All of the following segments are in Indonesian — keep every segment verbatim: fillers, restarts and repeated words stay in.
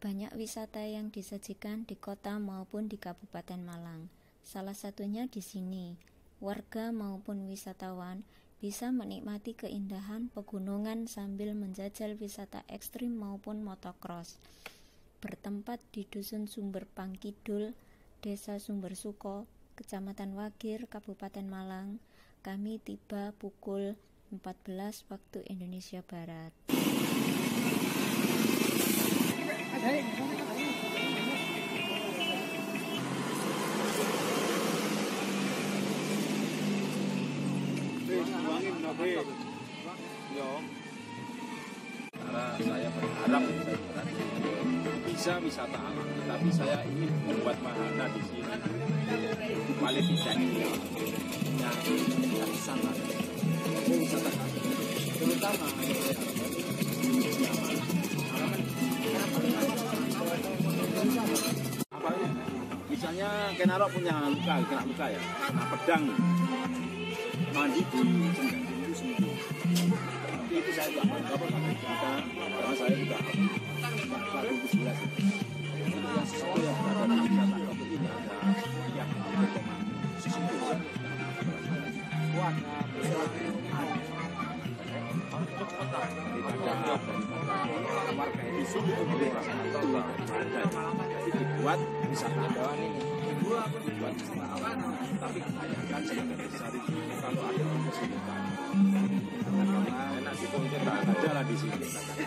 Banyak wisata yang disajikan di kota maupun di Kabupaten Malang. Salah satunya di sini, warga maupun wisatawan bisa menikmati keindahan pegunungan sambil menjajal wisata ekstrim maupun motocross. Bertempat di Dusun Sumber Pangkidul, Desa Sumber Suko, Kecamatan Wagir, Kabupaten Malang, kami tiba pukul empat belas waktu Indonesia Barat. Karena saya berharap bisa wisata alam, tapi saya ingin membuat wahana di sini. Paling tidak ini yang dari sana, wisata terutama apa misalnya Kenaro punya luka, kena luka ya, kena pedang, mandi di Senggang itu semua. Tapi itu saya tidak apa-apa karena saya juga baru sebelas. Yang sesuatu yang ada di wisata itu ini ada yang sesuatu kuat daripada warga di sini itu dibuat wisata dibuat wisata tapi kebanyakan sebagai besar itu kalau ada orang sini karena enak sih itu tak ada lah di sini.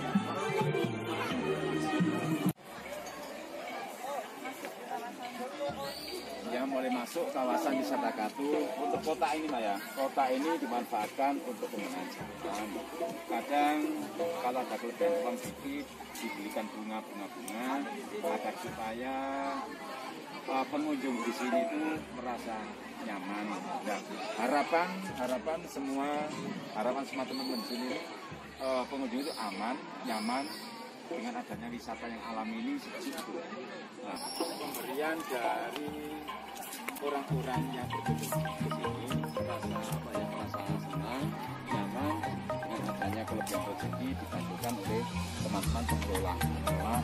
Ya mulai masuk kawasan wisata Katu. Untuk kota ini Pak ya, kota ini dimanfaatkan untuk pengunjung. Kadang kalau ada kelebihan uang sedikit dibelikan bunga-bunga-bunga agar supaya uh, pengunjung di sini itu merasa nyaman. Ya, harapan harapan semua harapan semua teman-teman di sini uh, pengunjung itu aman, nyaman dengan adanya wisata yang alami ini seperti itu. Nah, pemberian dari orang-orang yang berkunjung ke sini merasa apa ya, merasa senang, nyaman dengan adanya kelebihan rezeki dibantukan oleh teman-teman pengelola pengelola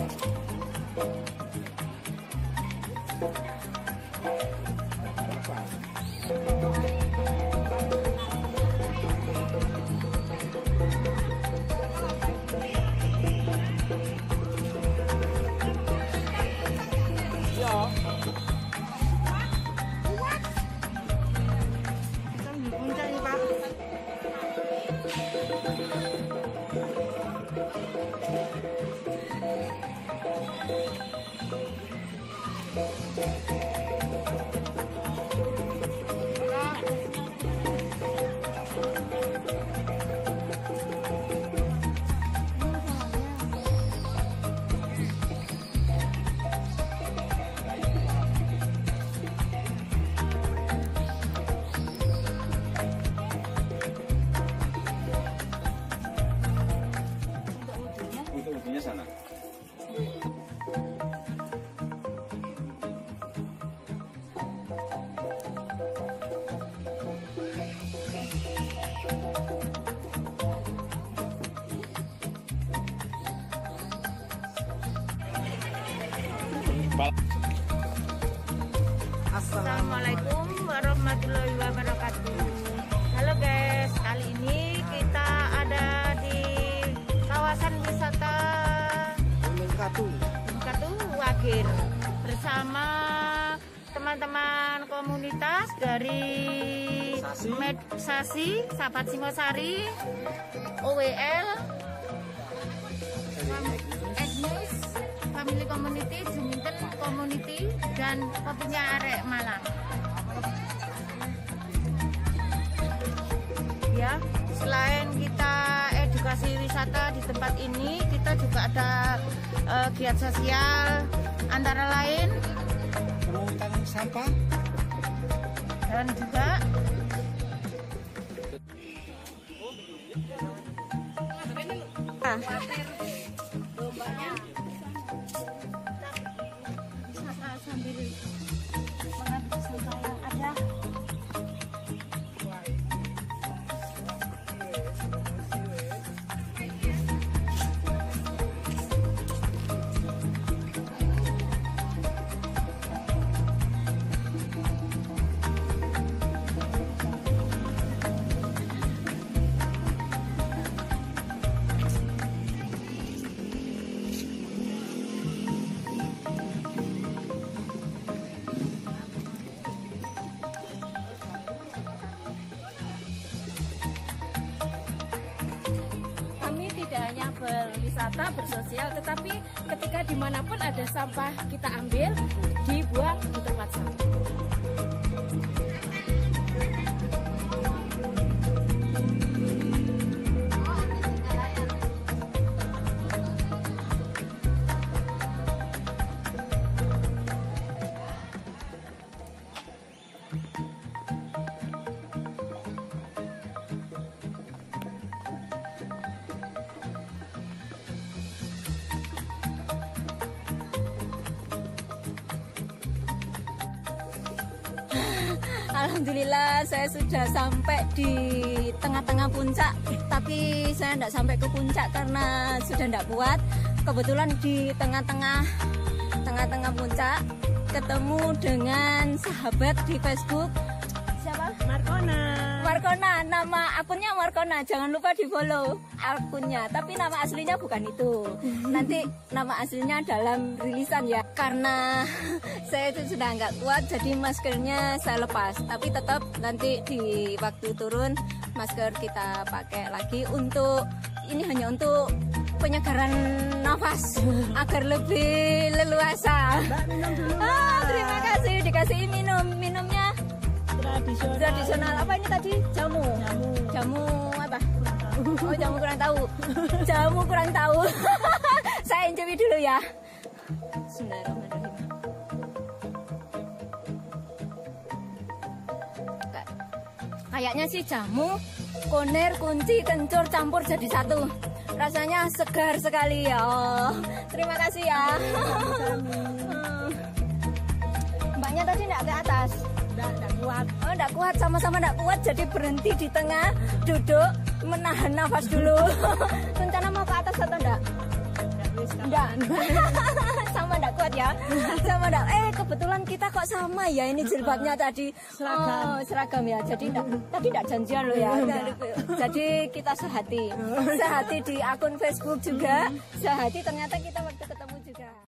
wisata. Sana. Assalamualaikum warahmatullahi wabarakatuh. Halo guys, kali ini kita ada di kawasan wisata Katu, Katu Wagir bersama teman-teman komunitas dari Med Sasi, Sahabat Singosari, O W L, Agnes, Family Community, Juminten Community, dan Kopinya Arek Malang. Ya, selain kita edukasi wisata di tempat ini, kita juga ada uh, giat sosial antara lain pemungutan sampah dan juga ah, wisata sambil mengambil sampah yang ada. berwisata, bersosial, tetapi ketika dimanapun ada sampah kita ambil, dibuang di tempat sampah. Alhamdulillah saya sudah sampai di tengah-tengah puncak, tapi saya tidak sampai ke puncak karena sudah tidak kuat. Kebetulan di tengah-tengah tengah-tengah puncak ketemu dengan sahabat di Facebook. Siapa? Markona. Markona, nama akunnya Markona, jangan lupa di follow akunnya. Tapi nama aslinya bukan itu. Nanti nama aslinya dalam rilisan ya. Karena saya itu sudah nggak kuat, jadi maskernya saya lepas. Tapi tetap nanti di waktu turun masker kita pakai lagi untuk ini hanya untuk penyegaran nafas agar lebih leluasa. Mbak, minum dulu. Ah, terima kasih dikasih minum minumnya. Tradisional. Tradisional apa ini tadi? Jamu. Jamu. Jamu apa? Oh, jamu kurang tahu. Jamu kurang tahu. Saya enjoy dulu ya. Bismillahirrahmanirrahim. Kayaknya sih jamu, konir, kunci, kencur campur jadi satu. Rasanya segar sekali ya. Oh, terima kasih ya. Mbaknya tadi enggak ke atas. Enggak, enggak kuat. Oh, enggak kuat, sama-sama enggak kuat, jadi berhenti di tengah, duduk, menahan nafas dulu. Rencana mau ke atas atau enggak? Enggak. Sama enggak kuat ya? Sama enggak. Eh, kebetulan kita kok sama ya ini jilbabnya tadi. Seragam. Oh, seragam ya. Jadi enggak, tadi enggak janjian loh ya. Jadi kita sehati. Sehati di akun Facebook juga. Sehati ternyata kita waktu ketemu juga.